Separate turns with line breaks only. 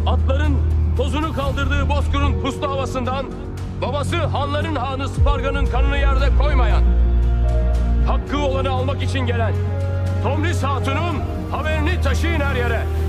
atların tozunu kaldırdığı Bozkır'ın puslu havasından, babası hanların hanı Sparga'nın kanını yerde koymayan, hakkı olanı almak için gelen Tomris Hatun'un haberini taşıyın her yere.